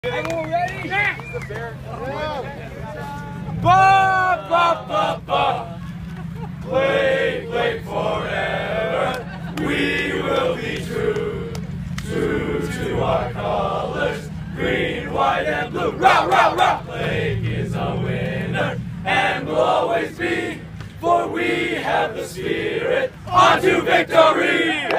Everyone ready? Yeah. Ba ba ba ba. Play forever. We will be true to our colors, green, white, and blue. Rah rah rah. Blake is a winner and will always be, for we have the spirit. On to victory.